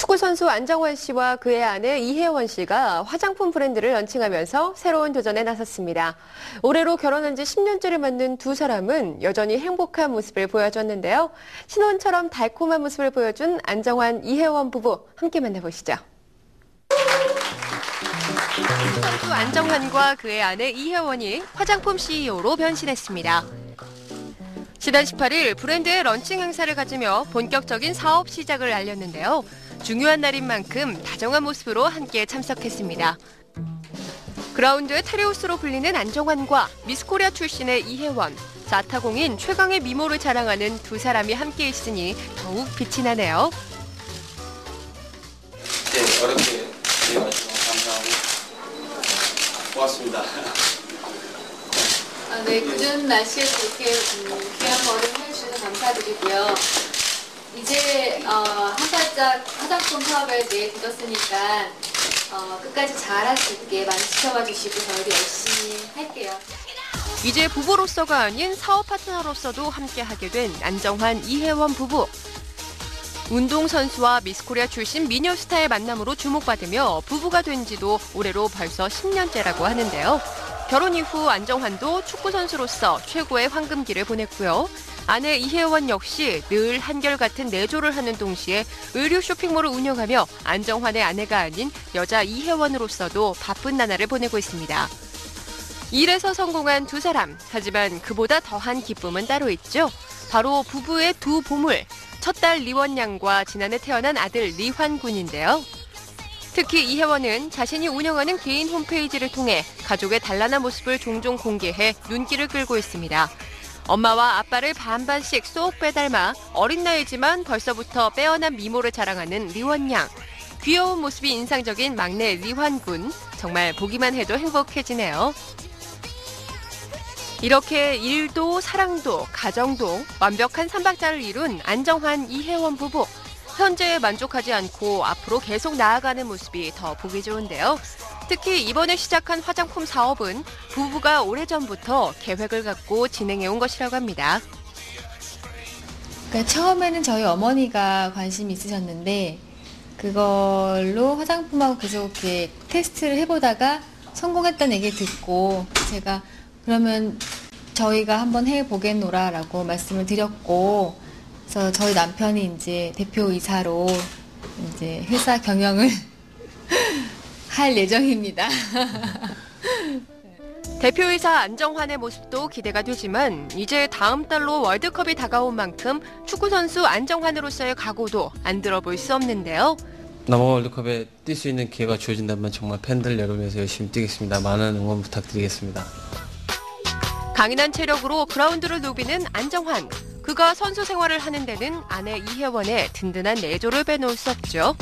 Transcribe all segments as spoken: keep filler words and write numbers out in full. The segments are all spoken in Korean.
축구선수 안정환 씨와 그의 아내 이혜원 씨가 화장품 브랜드를 런칭하면서 새로운 도전에 나섰습니다. 올해로 결혼한 지 십 년째를 맞는 두 사람은 여전히 행복한 모습을 보여줬는데요. 신혼처럼 달콤한 모습을 보여준 안정환, 이혜원 부부 함께 만나보시죠. 선수 안정환과 그의 아내 이혜원이 화장품 씨이오로 변신했습니다. 지난 십팔 일 브랜드의 런칭 행사를 가지며 본격적인 사업 시작을 알렸는데요. 중요한 날인 만큼 다정한 모습으로 함께 참석했습니다. 그라운드의 테레우스로 불리는 안정환과 미스코리아 출신의 이혜원, 자타공인 최강의 미모를 자랑하는 두 사람이 함께 있으니 더욱 빛이 나네요. 네, 어렵게 되어주셔서 감사하고 고맙습니다. 아, 네, 그전 날씨에 그렇게 음, 귀한 걸음 해주셔서 감사드리고요. 이제 어, 한 발짝 화장품 사업에 대해 들었으니까 어, 끝까지 잘할 수 있게 많이 지켜봐 주시고 저희도 열심히 할게요. 이제 부부로서가 아닌 사업 파트너로서도 함께하게 된 안정환, 이혜원 부부. 운동선수와 미스코리아 출신 미녀 스타의 만남으로 주목받으며 부부가 된 지도 올해로 벌써 십 년째라고 하는데요. 결혼 이후 안정환도 축구선수로서 최고의 황금기를 보냈고요. 아내 이혜원 역시 늘 한결같은 내조를 하는 동시에 의류 쇼핑몰을 운영하며 안정환의 아내가 아닌 여자 이혜원으로서도 바쁜 나날을 보내고 있습니다. 일에서 성공한 두 사람, 하지만 그보다 더한 기쁨은 따로 있죠. 바로 부부의 두 보물, 첫 딸 리원 양과 지난해 태어난 아들 리환 군인데요. 특히 이혜원은 자신이 운영하는 개인 홈페이지를 통해 가족의 단란한 모습을 종종 공개해 눈길을 끌고 있습니다. 엄마와 아빠를 반반씩 쏙 빼닮아 어린 나이지만 벌써부터 빼어난 미모를 자랑하는 리원 양. 귀여운 모습이 인상적인 막내 리환 군. 정말 보기만 해도 행복해지네요. 이렇게 일도 사랑도 가정도 완벽한 삼박자를 이룬 안정환, 이혜원 부부. 현재에 만족하지 않고 앞으로 계속 나아가는 모습이 더 보기 좋은데요. 특히 이번에 시작한 화장품 사업은 부부가 오래전부터 계획을 갖고 진행해온 것이라고 합니다. 그러니까 처음에는 저희 어머니가 관심이 있으셨는데 그걸로 화장품하고 계속 이렇게 테스트를 해보다가 성공했다는 얘기를 듣고 제가 그러면 저희가 한번 해보겠노라라고 말씀을 드렸고, 그래서 저희 남편이 이제 대표이사로 이제 회사 경영을 할 예정입니다. 대표이사 안정환의 모습도 기대가 되지만 이제 다음 달로 월드컵이 다가온 만큼 축구선수 안정환으로서의 각오도 안 들어볼 수 없는데요. 남아 월드컵에 뛸 수 있는 기회가 주어진다면 정말 팬들 여러분에서 열심히 뛰겠습니다. 많은 응원 부탁드리겠습니다. 강인한 체력으로 그라운드를 누비는 안정환. 그가 선수 생활을 하는 데는 아내 이혜원의 든든한 내조를 빼놓을 수 없죠.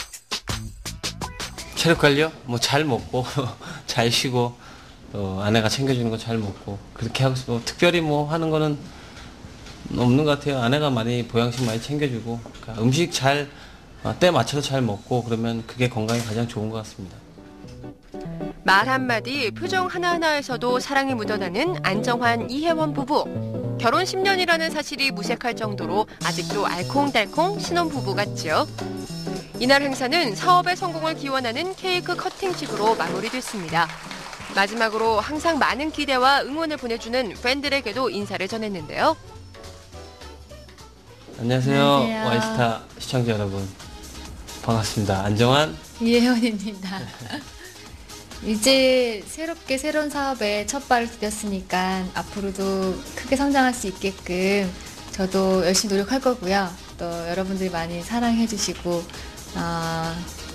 체력 관리요? 뭐 잘 먹고 잘 쉬고 또 아내가 챙겨주는 거 잘 먹고 그렇게 하고 싶고 특별히 뭐 하는 거는 없는 것 같아요. 아내가 많이 보양식 많이 챙겨주고 그러니까 음식 잘 때 맞춰서 잘 먹고 그러면 그게 건강에 가장 좋은 것 같습니다. 말 한마디, 표정 하나하나에서도 사랑이 묻어나는 안정환, 이혜원 부부. 결혼 십 년이라는 사실이 무색할 정도로 아직도 알콩달콩 신혼부부 같죠. 이날 행사는 사업의 성공을 기원하는 케이크 커팅식으로 마무리됐습니다. 마지막으로 항상 많은 기대와 응원을 보내주는 팬들에게도 인사를 전했는데요. 안녕하세요. 안녕하세요. 와이스타 시청자 여러분. 반갑습니다. 안정환, 이혜원입니다. 이제 새롭게 새로운 사업에 첫 발을 디뎠으니까 앞으로도 크게 성장할 수 있게끔 저도 열심히 노력할 거고요. 또 여러분들이 많이 사랑해 주시고 어,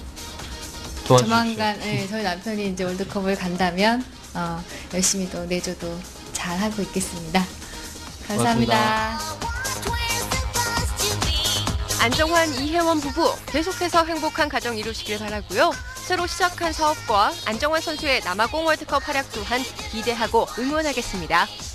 조만간 네, 저희 남편이 이제 월드컵을 간다면 어, 열심히 또 내조도 잘 하고 있겠습니다. 감사합니다. 고맙습니다. 안정환, 이혜원 부부 계속해서 행복한 가정 이루시길 바라고요. 새로 시작한 사업과 안정환 선수의 남아공 월드컵 활약 또한 기대하고 응원하겠습니다.